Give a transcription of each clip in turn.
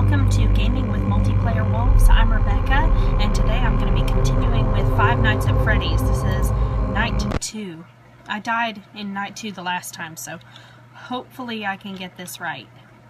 welcome to Gaming with Multiplayer Wolves. I'm Rebekah, and today I'm going to be continuing with Five Nights at Freddy's. This is Night 2. I died in Night 2 the last time, so hopefully I can get this right.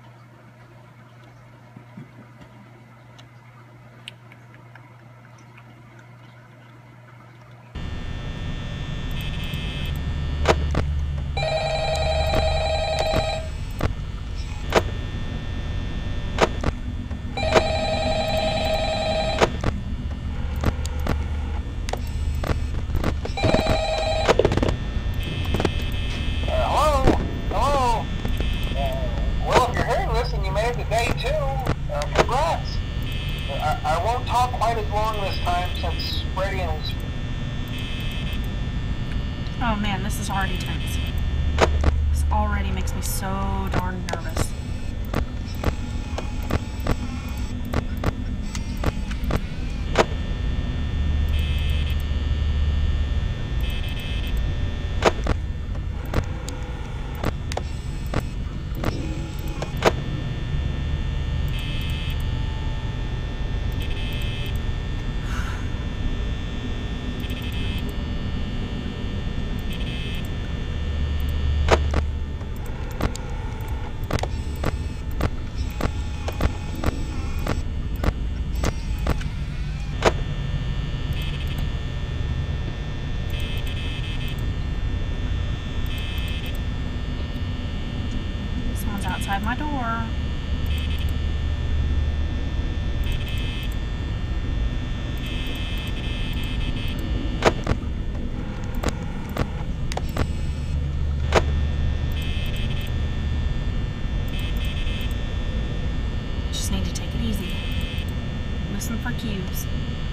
Oh man, this is already tense. This already makes me so darn nervous. Outside my door. Just need to take it easy. Listen for cues.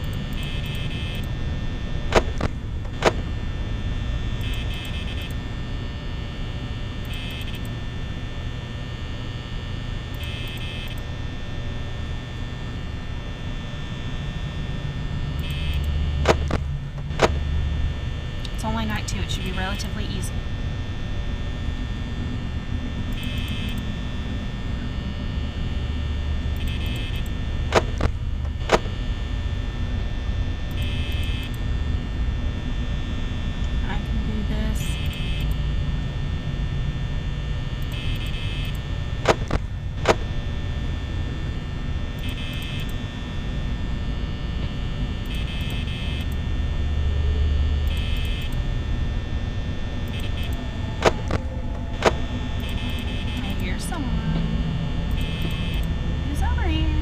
It's only night 2, it should be relatively easy. I can do this. Someone who's over here.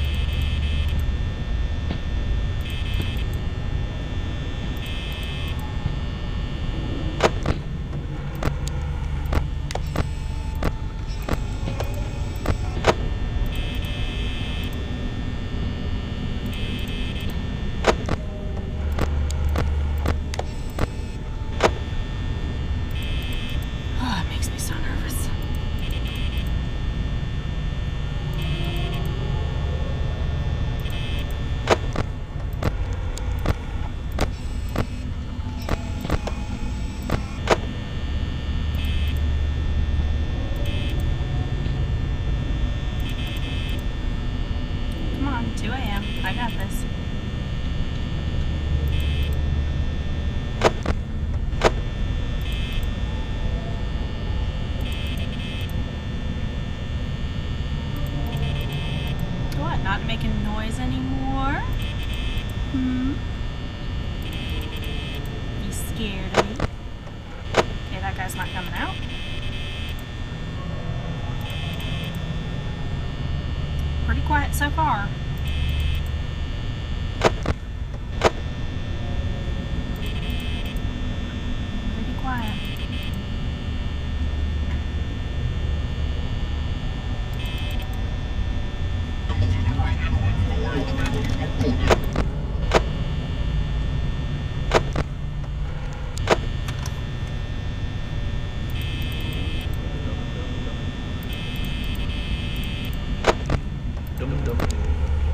Oh, it makes me so nervous. Come on, 2 a.m. I got this. What, not making noise anymore? You scared of me? Okay, that guy's not coming out. Pretty quiet so far. Pretty quiet. Dum dum.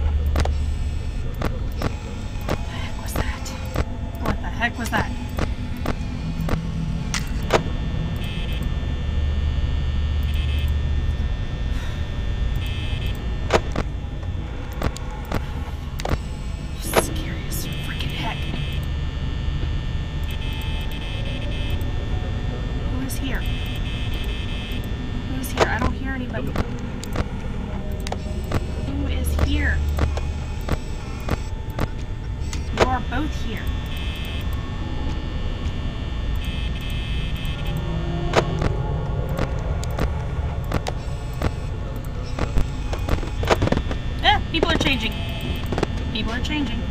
hear anybody. Who is here? You are both here. People are changing. People are changing.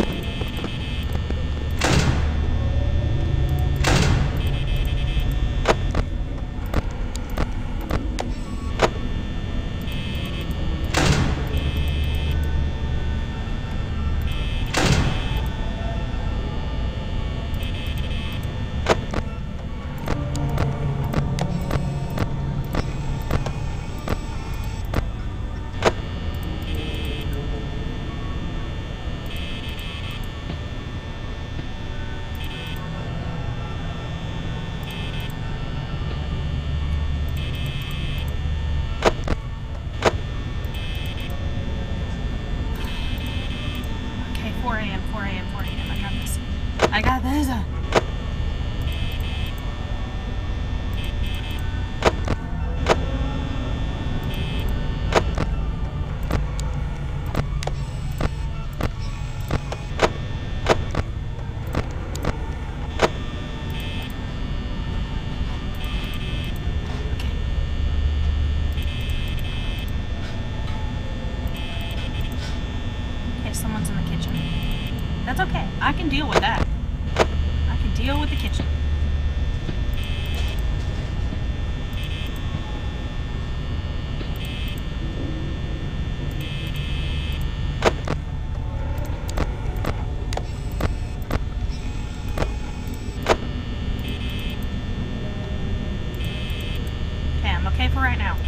I got this. Okay, someone's in the kitchen. That's okay. I can deal with that. I can deal with the kitchen. Okay, I'm okay for right now.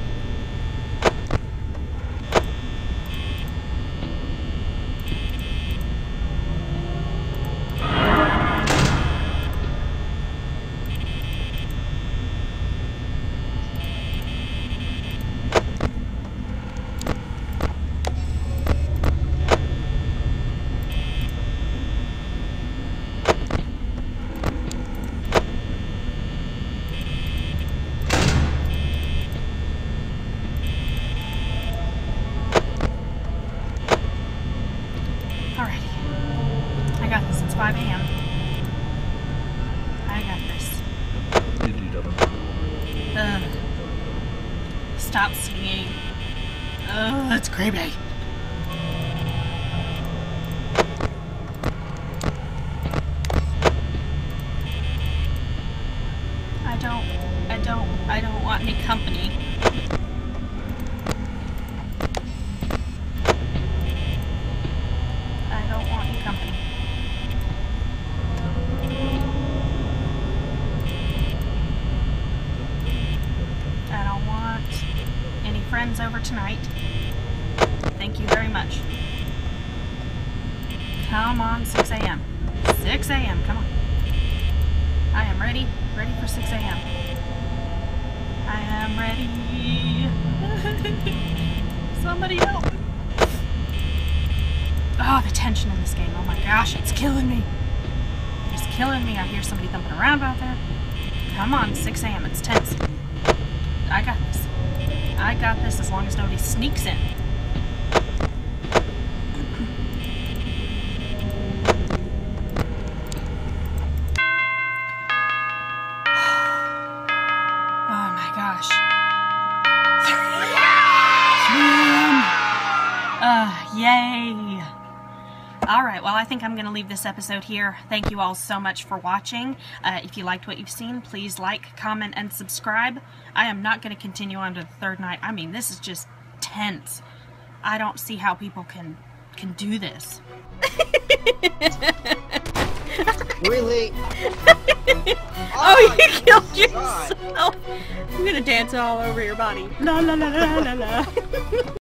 Alrighty. I got this. It's 5 a.m. I got this. Stop singing. That's creepy. I don't want any company. I don't want any company. I don't want any friends over tonight. Thank you very much. Come on, 6 a.m. 6 a.m. Come on. I am ready. Ready for 6 a.m. I am ready. Somebody help me. Oh, the tension in this game. Oh my gosh, it's killing me. It's killing me. I hear somebody thumping around out there. Come on, 6 a.m. It's tense. I got this. I got this as long as nobody sneaks in. Oh my gosh. 3 a.m. Yay. Alright, well I think I'm going to leave this episode here. Thank you all so much for watching. If you liked what you've seen, please like, comment, and subscribe. I am not going to continue on to the third night. I mean, this is just tense. I don't see how people can do this. Really? Oh, you killed yourself! I'm going to dance all over your body. La la la la la la.